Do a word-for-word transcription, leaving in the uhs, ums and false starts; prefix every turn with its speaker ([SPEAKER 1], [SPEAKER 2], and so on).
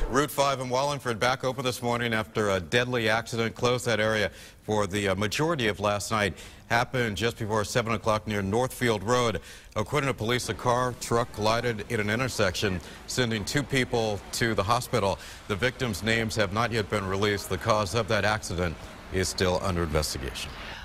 [SPEAKER 1] Route five in Wallingford back open this morning after a deadly accident. Closed that area for the majority of last night. Happened just before seven o'clock near Northfield Road. According to police, a car truck collided in an intersection, sending two people to the hospital. The victims' names have not yet been released. The cause of that accident is still under investigation.